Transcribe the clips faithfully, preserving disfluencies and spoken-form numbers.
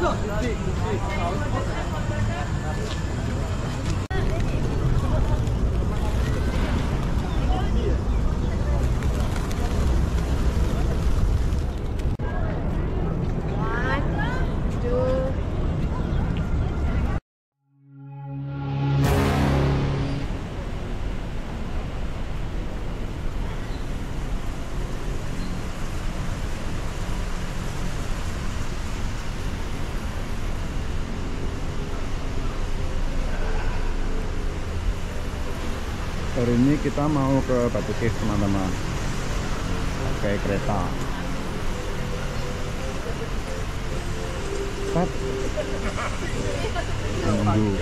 Hari ini kita mau ke Batu Cave, teman-teman, pakai kereta. Stop. Menunggu.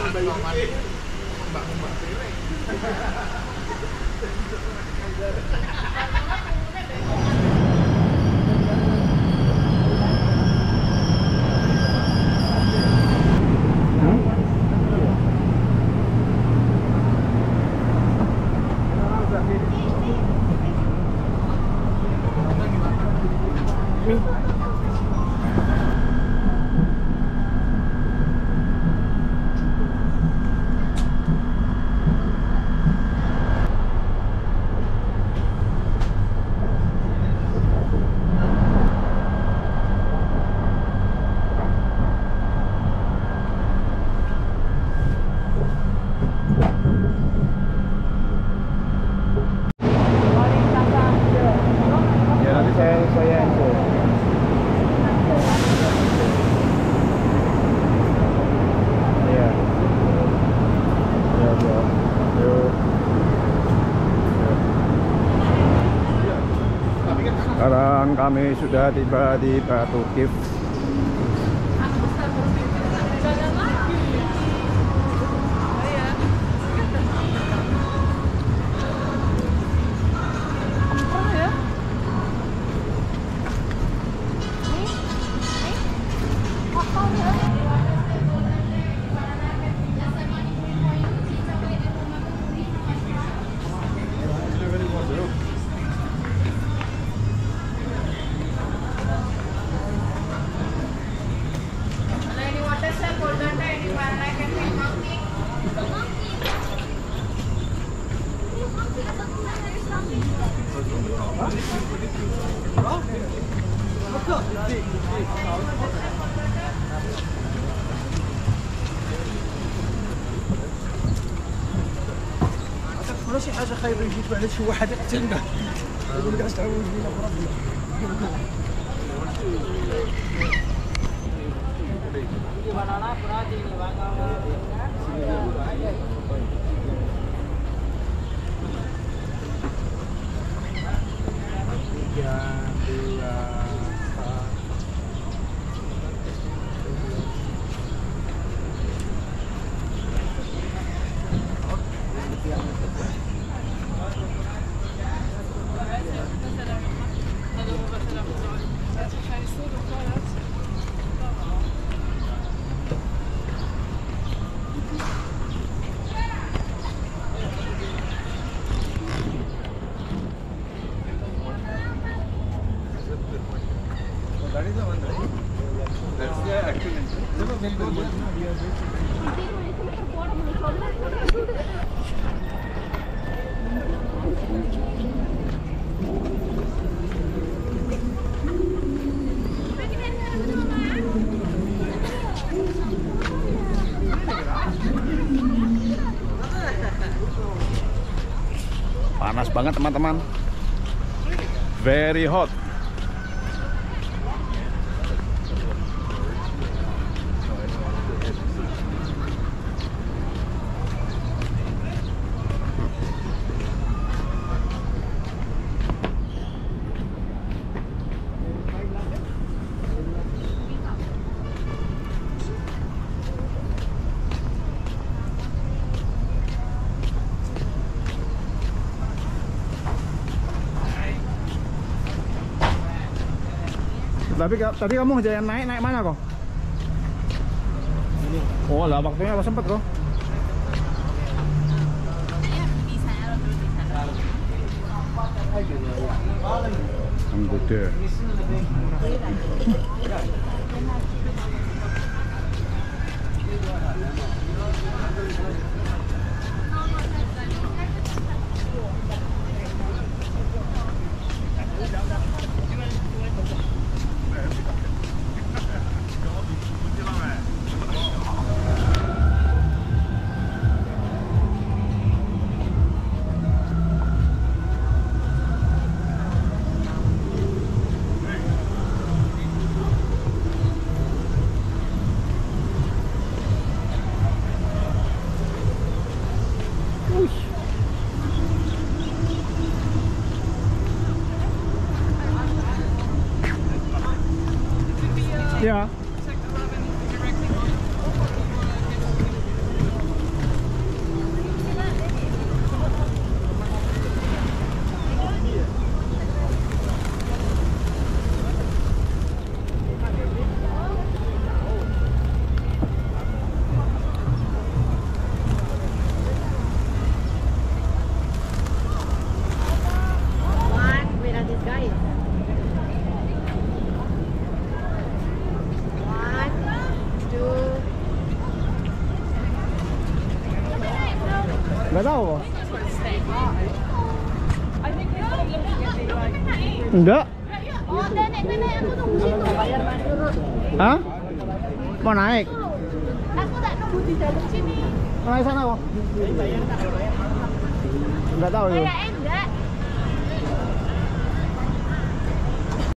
Sekarang kami sudah tiba di Batu Cave. ولا شي حاجه خايبه يجيب على شي واحد يقتلنا يقول لك اش تعاود بينا بربنا. Panas banget, teman-teman. Very hot. Tapi tadi kamu jalan naik, naik mana kok? Oh lah, waktunya apa sempet kok? Anggota. Ya. Nggak tahu kok. Enggak. Oh, nenek-nenek aku nunggu situ. Hah? Mau naik? Aku tak nunggu di dalam sini. Mau naik sana kok? Nggak tahu ya. Kayak enggak.